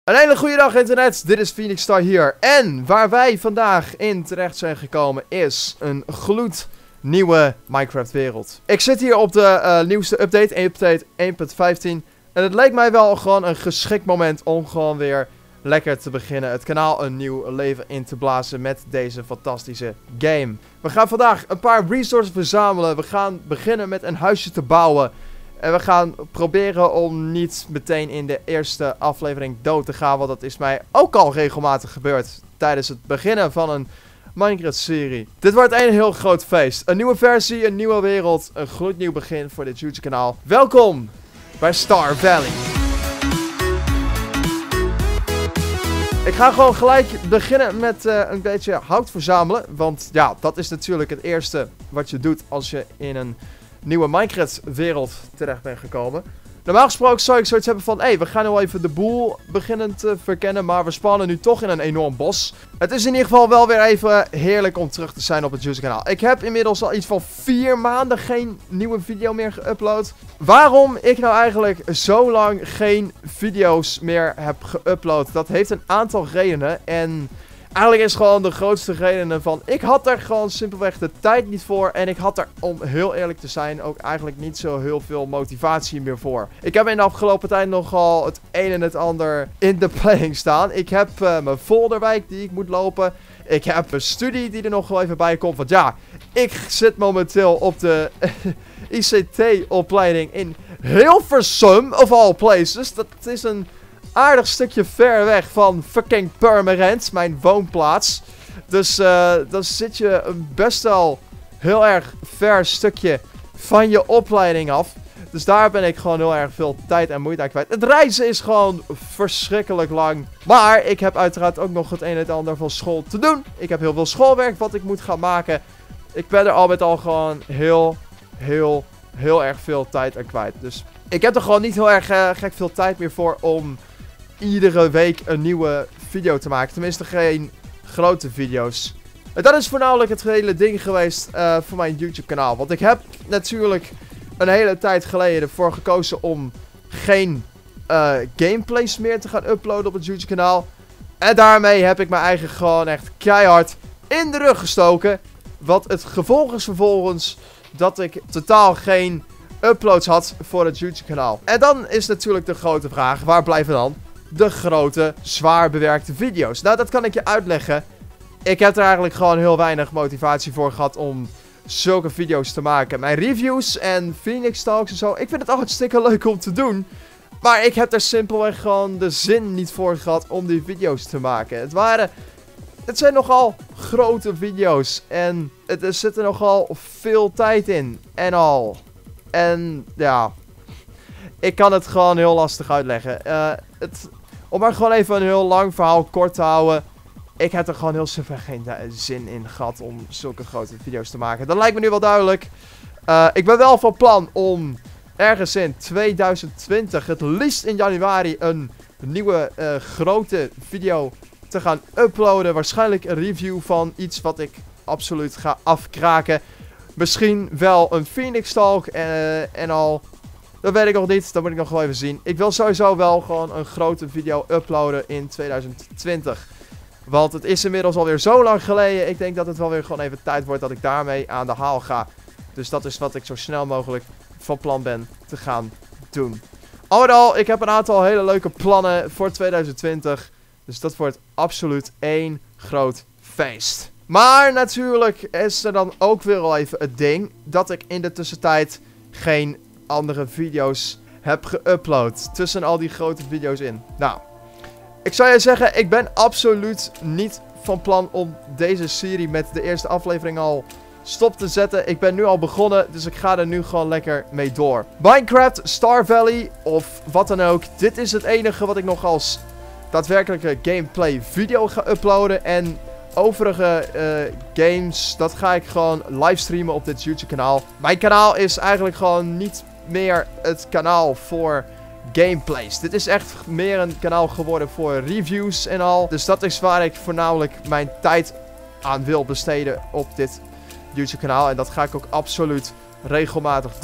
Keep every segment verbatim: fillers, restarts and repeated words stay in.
Een hele goede dag internet, dit is Phoenix Star hier. En waar wij vandaag in terecht zijn gekomen is een gloednieuwe Minecraft wereld. Ik zit hier op de uh, nieuwste update, update één punt vijftien. En het leek mij wel gewoon een geschikt moment om gewoon weer lekker te beginnen. Het kanaal een nieuw leven in te blazen met deze fantastische game. We gaan vandaag een paar resources verzamelen. We gaan beginnen met een huisje te bouwen. En we gaan proberen om niet meteen in de eerste aflevering dood te gaan. Want dat is mij ook al regelmatig gebeurd tijdens het beginnen van een Minecraft-serie. Dit wordt een heel groot feest. Een nieuwe versie, een nieuwe wereld. Een gloednieuw begin voor dit YouTube-kanaal. Welkom bij Star Valley. Ik ga gewoon gelijk beginnen met uh, een beetje hout verzamelen. Want ja, dat is natuurlijk het eerste wat je doet als je in een nieuwe Minecraft-wereld terecht bent gekomen. Normaal gesproken zou ik zoiets hebben van, hé, hey, we gaan nu even de boel beginnen te verkennen, maar we spannen nu toch in een enorm bos. Het is in ieder geval wel weer even heerlijk om terug te zijn op het YouTube-kanaal. Ik heb inmiddels al iets van vier maanden geen nieuwe video meer geüpload. Waarom ik nou eigenlijk zo lang geen video's meer heb geüpload, dat heeft een aantal redenen. En eigenlijk is gewoon de grootste redenen van, ik had er gewoon simpelweg de tijd niet voor. En ik had er, om heel eerlijk te zijn, ook eigenlijk niet zo heel veel motivatie meer voor. Ik heb in de afgelopen tijd nogal het een en het ander in de planning staan. Ik heb uh, mijn folderwijk die ik moet lopen. Ik heb een studie die er nog wel even bij komt. Want ja, ik zit momenteel op de I C T-opleiding in Hilversum, of all places. Dat is een aardig stukje ver weg van fucking Purmerend, mijn woonplaats. Dus uh, dan zit je een best wel heel erg ver stukje van je opleiding af. Dus daar ben ik gewoon heel erg veel tijd en moeite aan kwijt. Het reizen is gewoon verschrikkelijk lang. Maar ik heb uiteraard ook nog het een en het ander van school te doen. Ik heb heel veel schoolwerk wat ik moet gaan maken. Ik ben er al met al gewoon heel, heel, heel erg veel tijd aan kwijt. Dus ik heb er gewoon niet heel erg uh, gek veel tijd meer voor om iedere week een nieuwe video te maken. Tenminste geen grote video's. En dat is voornamelijk het hele ding geweest uh, voor mijn YouTube kanaal. Want ik heb natuurlijk een hele tijd geleden ervoor gekozen om geen uh, gameplays meer te gaan uploaden op het YouTube kanaal. En daarmee heb ik mijn eigen gewoon echt keihard in de rug gestoken. Wat het gevolg is vervolgens dat ik totaal geen uploads had voor het YouTube kanaal. En dan is natuurlijk de grote vraag, waar blijven dan de grote, zwaar bewerkte video's? Nou, dat kan ik je uitleggen. Ik heb er eigenlijk gewoon heel weinig motivatie voor gehad om zulke video's te maken. Mijn reviews en Phoenix Talks en zo, ik vind het al hartstikke leuk om te doen. Maar ik heb er simpelweg gewoon de zin niet voor gehad om die video's te maken. Het waren, het zijn nogal grote video's. En het, er zit er nogal veel tijd in. En al. En ja, ik kan het gewoon heel lastig uitleggen. Uh, het, om maar gewoon even een heel lang verhaal kort te houden. Ik heb er gewoon heel simpel geen zin in gehad om zulke grote video's te maken. Dat lijkt me nu wel duidelijk. Uh, ik ben wel van plan om ergens in tweeduizend twintig, het liefst in januari, een nieuwe uh, grote video te gaan uploaden. Waarschijnlijk een review van iets wat ik absoluut ga afkraken. Misschien wel een Phoenix Talk uh, en al. Dat weet ik nog niet. Dat moet ik nog wel even zien. Ik wil sowieso wel gewoon een grote video uploaden in tweeduizend twintig. Want het is inmiddels alweer zo lang geleden. Ik denk dat het wel weer gewoon even tijd wordt dat ik daarmee aan de haal ga. Dus dat is wat ik zo snel mogelijk van plan ben te gaan doen. Al met al, ik heb een aantal hele leuke plannen voor tweeduizend twintig. Dus dat wordt absoluut één groot feest. Maar natuurlijk is er dan ook weer al even het ding dat ik in de tussentijd geen andere video's heb geüpload. Tussen al die grote video's in. Nou, ik zou je zeggen, ik ben absoluut niet van plan om deze serie met de eerste aflevering al stop te zetten. Ik ben nu al begonnen, dus ik ga er nu gewoon lekker mee door. Minecraft, Star Valley of wat dan ook. Dit is het enige wat ik nog als daadwerkelijke gameplay video ga uploaden. En overige uh, games, dat ga ik gewoon livestreamen op dit YouTube kanaal. Mijn kanaal is eigenlijk gewoon niet meer het kanaal voor gameplays. Dit is echt meer een kanaal geworden voor reviews en al. Dus dat is waar ik voornamelijk mijn tijd aan wil besteden op dit YouTube kanaal. En dat ga ik ook absoluut regelmatig doen.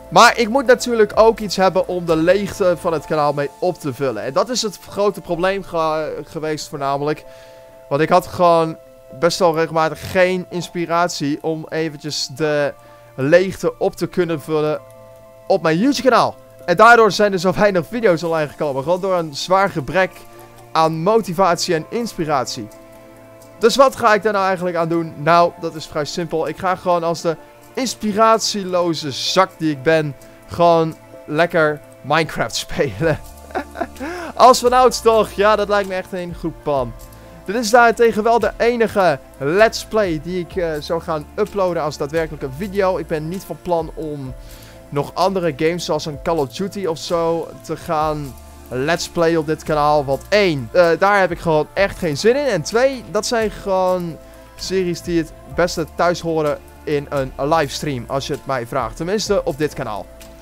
Maar ik moet natuurlijk ook iets hebben om de leegte van het kanaal mee op te vullen. En dat is het grote probleem ge geweest voornamelijk. Want ik had gewoon best wel regelmatig geen inspiratie om eventjes de leegte op te kunnen vullen op mijn YouTube kanaal. En daardoor zijn er zo weinig video's online gekomen. Gewoon door een zwaar gebrek aan motivatie en inspiratie. Dus wat ga ik daar nou eigenlijk aan doen? Nou, dat is vrij simpel. Ik ga gewoon als de inspiratieloze zak die ik ben, gewoon lekker Minecraft spelen. Als vanouds toch? Ja, dat lijkt me echt een goed plan. Dit is daarentegen wel de enige let's play die ik uh, zou gaan uploaden als daadwerkelijke video. Ik ben niet van plan om nog andere games zoals een Call of Duty of zo te gaan let's play op dit kanaal. Want één, uh, daar heb ik gewoon echt geen zin in. En twee, dat zijn gewoon series die het beste thuis horen in een livestream, als je het mij vraagt. Tenminste op dit kanaal.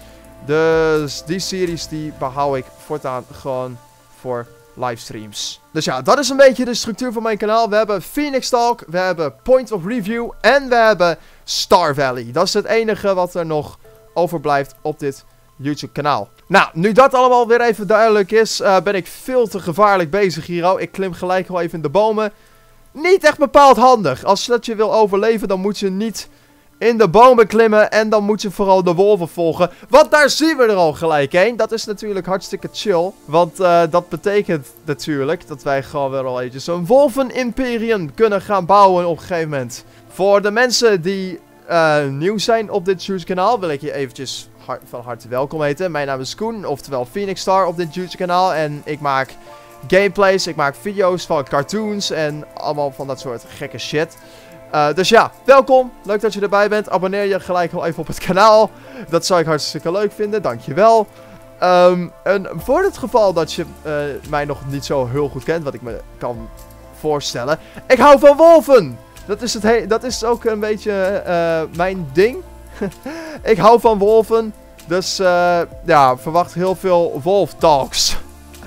Dus die series die behoud ik voortaan gewoon voor livestreams. Dus ja, dat is een beetje de structuur van mijn kanaal. We hebben Phoenix Talk, we hebben Point of Review en we hebben Star Valley. Dat is het enige wat er nog overblijft op dit YouTube kanaal. Nou, nu dat allemaal weer even duidelijk is, uh, ben ik veel te gevaarlijk bezig hier al. Ik klim gelijk wel even in de bomen. Niet echt bepaald handig. Als dat je wil overleven, dan moet je niet in de bomen klimmen. En dan moet je vooral de wolven volgen. Want daar zien we er al gelijk heen. Dat is natuurlijk hartstikke chill. Want uh, dat betekent natuurlijk dat wij gewoon weer al eventjes een wolven-imperium kunnen gaan bouwen op een gegeven moment. Voor de mensen die uh, nieuw zijn op dit YouTube-kanaal, wil ik je eventjes hart, van harte welkom heten. Mijn naam is Koen, oftewel Phoenix Star op dit YouTube-kanaal. En ik maak gameplays, ik maak video's van cartoons en allemaal van dat soort gekke shit. Uh, dus ja, welkom. Leuk dat je erbij bent. Abonneer je gelijk al even op het kanaal. Dat zou ik hartstikke leuk vinden. Dankjewel. Um, en voor het geval dat je uh, mij nog niet zo heel goed kent, wat ik me kan voorstellen. Ik hou van wolven. Dat is, het he dat is ook een beetje uh, mijn ding. Ik hou van wolven. Dus uh, ja, verwacht heel veel wolf talks.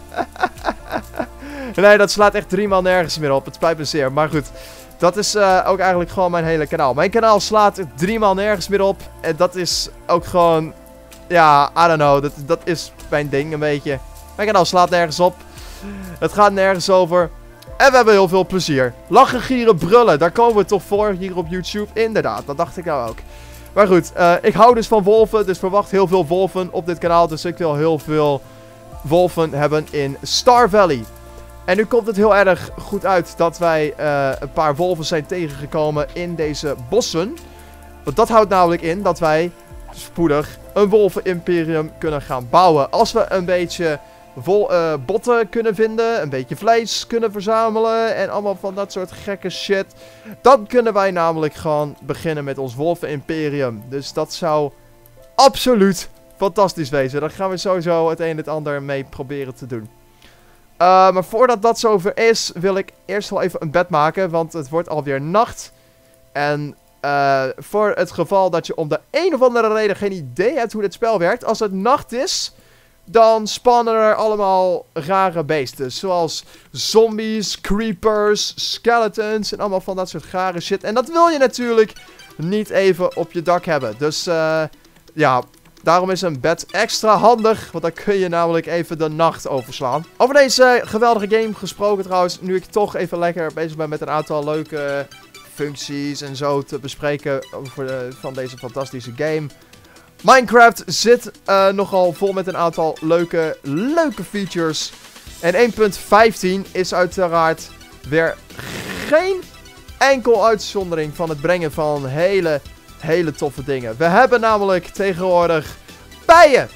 Nee, dat slaat echt drie maal nergens meer op. Het spijt me zeer. Maar goed. Dat is uh, ook eigenlijk gewoon mijn hele kanaal. Mijn kanaal slaat drie maal nergens meer op. En dat is ook gewoon... Ja, I don't know. Dat, dat is mijn ding een beetje. Mijn kanaal slaat nergens op. Het gaat nergens over. En we hebben heel veel plezier. Lachen, gieren, brullen. Daar komen we toch voor hier op YouTube. Inderdaad, dat dacht ik nou ook. Maar goed, uh, ik hou dus van wolven. Dus verwacht heel veel wolven op dit kanaal. Dus ik wil heel veel wolven hebben in Star Valley. En nu komt het heel erg goed uit dat wij uh, een paar wolven zijn tegengekomen in deze bossen. Want dat houdt namelijk in dat wij spoedig een wolven-imperium kunnen gaan bouwen. Als we een beetje vol, uh, botten kunnen vinden, een beetje vlees kunnen verzamelen en allemaal van dat soort gekke shit. Dan kunnen wij namelijk gewoon beginnen met ons wolven-imperium. Dus dat zou absoluut fantastisch wezen. Daar gaan we sowieso het een en het ander mee proberen te doen. Uh, maar voordat dat zover is, wil ik eerst wel even een bed maken, want het wordt alweer nacht. En uh, voor het geval dat je om de een of andere reden geen idee hebt hoe dit spel werkt, als het nacht is, dan spannen er allemaal rare beesten. Zoals zombies, creepers, skeletons en allemaal van dat soort rare shit. En dat wil je natuurlijk niet even op je dak hebben. Dus uh, ja... Daarom is een bed extra handig, want dan kun je namelijk even de nacht overslaan. Over deze geweldige game gesproken trouwens, nu ik toch even lekker bezig ben met een aantal leuke functies en zo te bespreken over de, van deze fantastische game. Minecraft zit uh, nogal vol met een aantal leuke, leuke features. En één punt vijftien is uiteraard weer geen enkel uitzondering van het brengen van hele... hele toffe dingen. We hebben namelijk tegenwoordig bijen.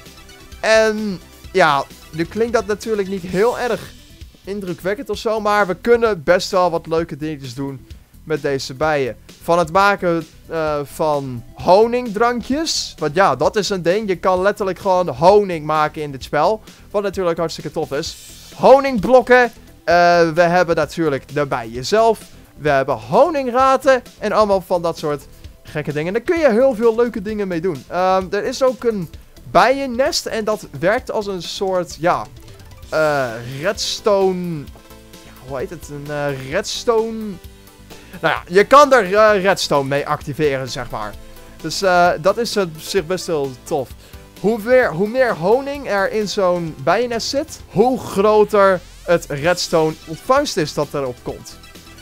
En ja, nu klinkt dat natuurlijk niet heel erg indrukwekkend of zo. Maar we kunnen best wel wat leuke dingetjes doen met deze bijen. Van het maken uh, van honingdrankjes. Want ja, dat is een ding. Je kan letterlijk gewoon honing maken in dit spel. Wat natuurlijk hartstikke tof is. Honingblokken. Uh, we hebben natuurlijk de bijen zelf. We hebben honingraten. En allemaal van dat soort... gekke dingen. Daar kun je heel veel leuke dingen mee doen. Um, er is ook een bijennest. En dat werkt als een soort, ja, uh, redstone... Ja, hoe heet het? Een uh, redstone... Nou ja, je kan er uh, redstone mee activeren, zeg maar. Dus uh, dat is op zich best wel tof. hoe meer, hoe meer honing er in zo'n bijennest zit, hoe groter het redstone ontvangst is dat erop komt.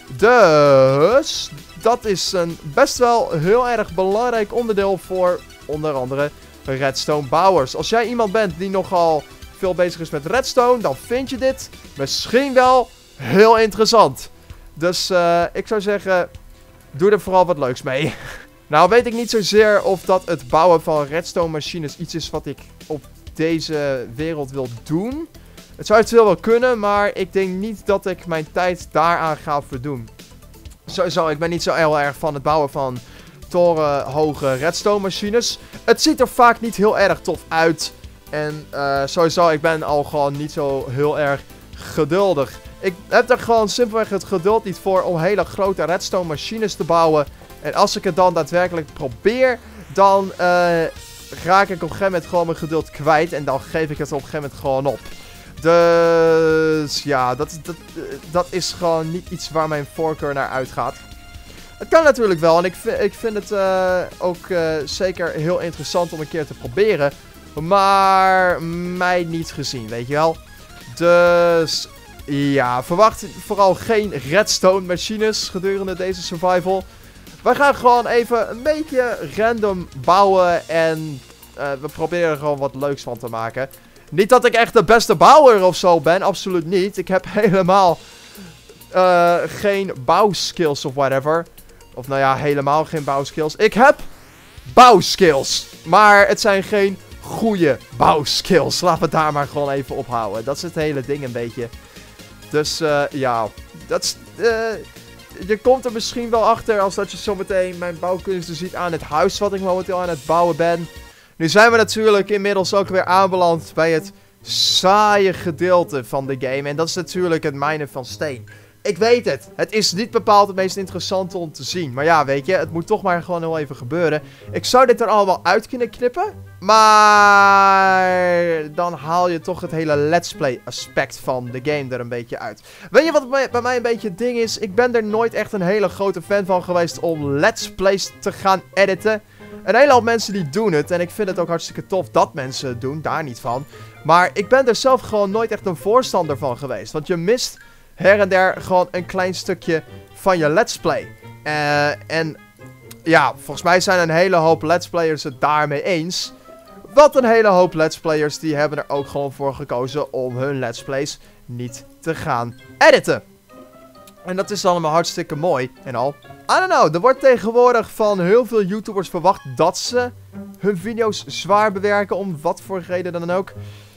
Dus dat is een best wel heel erg belangrijk onderdeel voor onder andere redstone bouwers. Als jij iemand bent die nogal veel bezig is met redstone, dan vind je dit misschien wel heel interessant. Dus uh, ik zou zeggen, doe er vooral wat leuks mee. Nou weet ik niet zozeer of dat het bouwen van redstone machines iets is wat ik op deze wereld wil doen. Het zou eventueel wel kunnen, maar ik denk niet dat ik mijn tijd daaraan ga verdoen. Sowieso, ik ben niet zo heel erg van het bouwen van torenhoge redstone machines. Het ziet er vaak niet heel erg tof uit. En uh, sowieso, ik ben al gewoon niet zo heel erg geduldig. Ik heb er gewoon simpelweg het geduld niet voor om hele grote redstone machines te bouwen. En als ik het dan daadwerkelijk probeer, dan uh, raak ik op een gegeven moment gewoon mijn geduld kwijt. En dan geef ik het op een gegeven moment gewoon op. Dus ja, dat, dat, dat is gewoon niet iets waar mijn voorkeur naar uitgaat. Het kan natuurlijk wel en ik, ik vind het uh, ook uh, zeker heel interessant om een keer te proberen. Maar mij niet gezien, weet je wel. Dus ja, verwacht vooral geen redstone machines gedurende deze survival. We gaan gewoon even een beetje random bouwen en uh, we proberen er gewoon wat leuks van te maken. Niet dat ik echt de beste bouwer of zo ben, absoluut niet. Ik heb helemaal uh, geen bouwskills of whatever. Of nou ja, helemaal geen bouwskills. Ik heb bouwskills, maar het zijn geen goede bouwskills. Laten we het daar maar gewoon even ophouden. Dat is het hele ding een beetje. Dus uh, ja, dat is... Uh, je komt er misschien wel achter als dat je zometeen mijn bouwkunsten ziet aan het huis wat ik momenteel aan het bouwen ben. Nu zijn we natuurlijk inmiddels ook weer aanbeland bij het saaie gedeelte van de game. En dat is natuurlijk het minen van steen. Ik weet het. Het is niet bepaald het meest interessante om te zien. Maar ja, weet je, het moet toch maar gewoon heel even gebeuren. Ik zou dit er al wel uit kunnen knippen. Maar dan haal je toch het hele let's play aspect van de game er een beetje uit. Weet je wat bij mij een beetje het ding is? Ik ben er nooit echt een hele grote fan van geweest om let's plays te gaan editen. Een hele hoop mensen die doen het. En ik vind het ook hartstikke tof dat mensen het doen. Daar niet van. Maar ik ben er zelf gewoon nooit echt een voorstander van geweest. Want je mist her en der gewoon een klein stukje van je let's play. Uh, en ja, volgens mij zijn een hele hoop let's players het daarmee eens. Want een hele hoop let's players die hebben er ook gewoon voor gekozen om hun let's plays niet te gaan editen. En dat is allemaal hartstikke mooi en al. I don't know, er wordt tegenwoordig van heel veel YouTubers verwacht dat ze hun video's zwaar bewerken, om wat voor reden dan ook.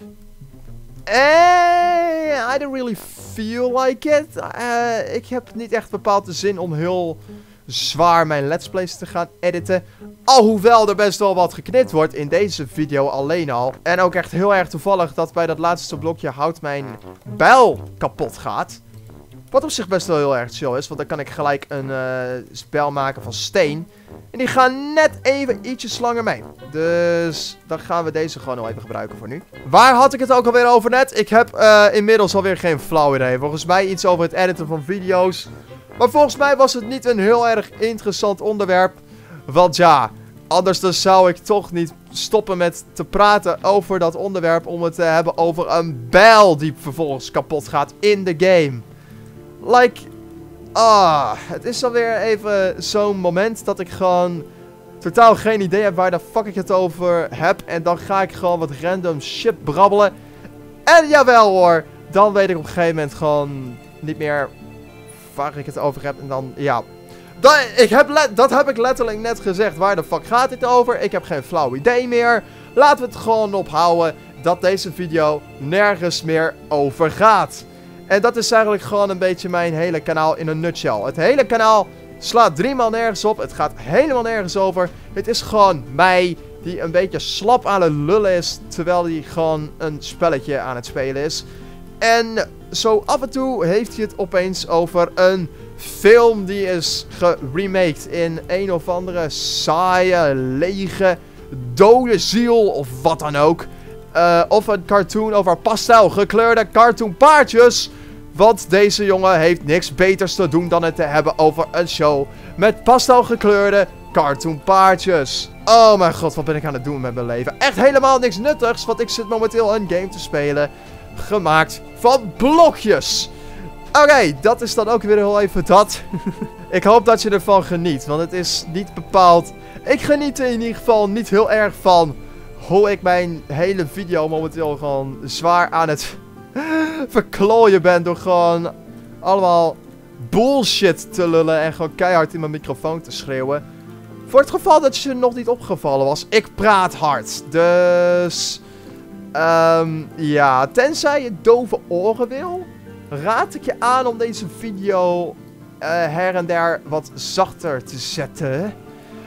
Eh, I don't really feel like it. Uh, ik heb niet echt bepaald de zin om heel zwaar mijn let's plays te gaan editen. Alhoewel er best wel wat geknipt wordt in deze video alleen al. En ook echt heel erg toevallig dat bij dat laatste blokje hout mijn bijl kapot gaat. Wat op zich best wel heel erg chill is, want dan kan ik gelijk een uh, bijl maken van steen. En die gaan net even ietsjes langer mee. Dus dan gaan we deze gewoon nog even gebruiken voor nu. Waar had ik het ook alweer over net? Ik heb uh, inmiddels alweer geen flauw idee. Volgens mij iets over het editen van video's. Maar volgens mij was het niet een heel erg interessant onderwerp. Want ja, anders dan zou ik toch niet stoppen met te praten over dat onderwerp. Om het te hebben over een bijl die vervolgens kapot gaat in de game. Like, ah, het is alweer even zo'n moment dat ik gewoon totaal geen idee heb waar de fuck ik het over heb. En dan ga ik gewoon wat random shit brabbelen. En jawel hoor, dan weet ik op een gegeven moment gewoon niet meer waar ik het over heb. En dan, ja, dat, ik heb dat heb ik letterlijk net gezegd. Waar de fuck gaat dit over? Ik heb geen flauw idee meer. Laten we het gewoon ophouden dat deze video nergens meer over gaat. En dat is eigenlijk gewoon een beetje mijn hele kanaal in een nutshell. Het hele kanaal slaat driemaal nergens op. Het gaat helemaal nergens over. Het is gewoon mij die een beetje slap aan het lullen is, terwijl hij gewoon een spelletje aan het spelen is. En zo af en toe heeft hij het opeens over een film die is geremaked in een of andere saaie, lege, dode ziel of wat dan ook. Uh, of een cartoon over pastel gekleurde cartoonpaardjes. Want deze jongen heeft niks beters te doen dan het te hebben over een show met pastel gekleurde cartoonpaardjes. Oh mijn god, wat ben ik aan het doen met mijn leven? Echt helemaal niks nuttigs, want ik zit momenteel een game te spelen. Gemaakt van blokjes. Oké, okay, dat is dan ook weer heel even dat. Ik hoop dat je ervan geniet, want het is niet bepaald... Ik geniet er in ieder geval niet heel erg van hoe ik mijn hele video momenteel gewoon zwaar aan het verklooien ben door gewoon allemaal bullshit te lullen en gewoon keihard in mijn microfoon te schreeuwen. Voor het geval dat je nog niet opgevallen was, ik praat hard. Dus, um, ja, tenzij je dove oren wil, raad ik je aan om deze video uh, her en der wat zachter te zetten.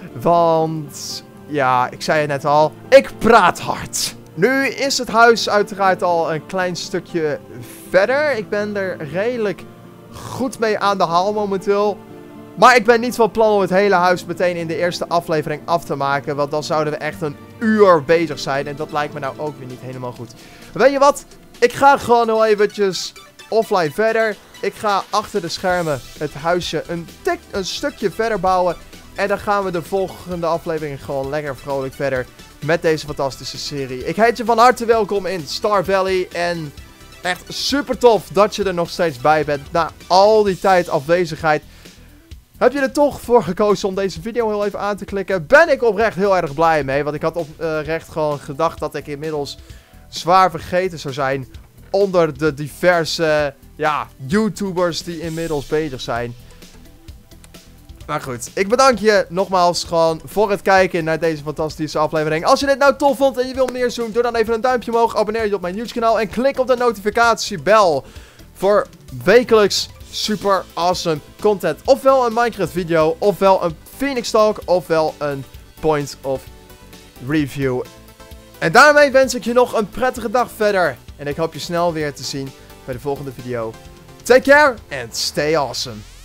Want, ja, ik zei het net al, ik praat hard. Nu is het huis uiteraard al een klein stukje verder. Ik ben er redelijk goed mee aan de haal momenteel. Maar ik ben niet van plan om het hele huis meteen in de eerste aflevering af te maken. Want dan zouden we echt een uur bezig zijn. En dat lijkt me nou ook weer niet helemaal goed. Weet je wat? Ik ga gewoon nog eventjes offline verder. Ik ga achter de schermen het huisje een, tik, een stukje verder bouwen. En dan gaan we de volgende aflevering gewoon lekker vrolijk verder met deze fantastische serie. Ik heet je van harte welkom in Star Valley. En echt super tof dat je er nog steeds bij bent. Na al die tijd afwezigheid. Heb je er toch voor gekozen om deze video heel even aan te klikken? Ben ik oprecht heel erg blij mee. Want ik had oprecht gewoon gedacht dat ik inmiddels zwaar vergeten zou zijn. Onder de diverse ja, YouTubers die inmiddels bezig zijn. Maar goed, ik bedank je nogmaals gewoon voor het kijken naar deze fantastische aflevering. Als je dit nou tof vond en je wil meer doen, doe dan even een duimpje omhoog. Abonneer je op mijn YouTube kanaal en klik op de notificatiebel. Voor wekelijks super awesome content. Ofwel een Minecraft video, ofwel een Phoenix Talk, ofwel een Point of Review. En daarmee wens ik je nog een prettige dag verder. En ik hoop je snel weer te zien bij de volgende video. Take care and stay awesome.